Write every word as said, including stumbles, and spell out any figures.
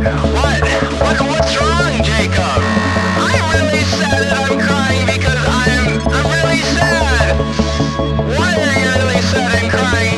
What? What? What's wrong, Jacob? I'm really sad that I'm crying because I'm I'm really sad. Why are you really sad and crying?